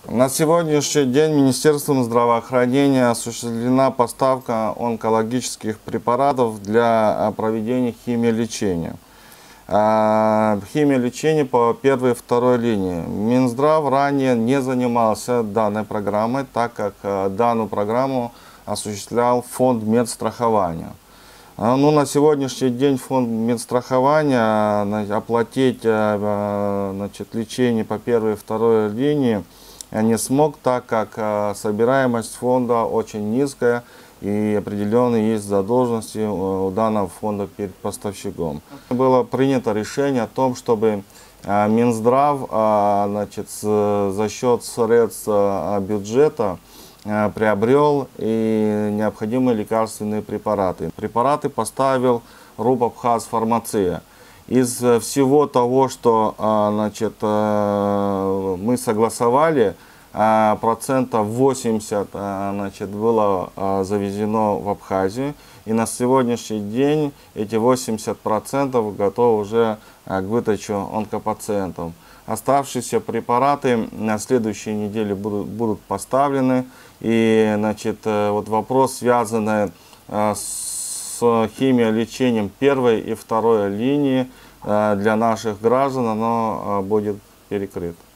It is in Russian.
На сегодняшний день Министерством здравоохранения осуществлена поставка онкологических препаратов для проведения химиолечения. Химиолечение по первой и второй линии. Минздрав ранее не занимался данной программой, так как данную программу осуществлял фонд медстрахования. На сегодняшний день фонд медстрахования оплатить лечение по первой и второй линии не смог, так как собираемость фонда очень низкая и определенные есть задолженности у данного фонда перед поставщиком. Было принято решение о том, чтобы Минздрав за счет средств бюджета приобрел и необходимые лекарственные препараты. Препараты поставил РУП «Абхазфармация». Из всего того, что мы согласовали, процентов 80 было завезено в Абхазию. И на сегодняшний день эти 80% готовы уже к выдаче онкопациентам. Оставшиеся препараты на следующей неделе будут поставлены. И вот вопрос, связанный с химиолечением первой и второй линии для наших граждан, оно будет перекрыт.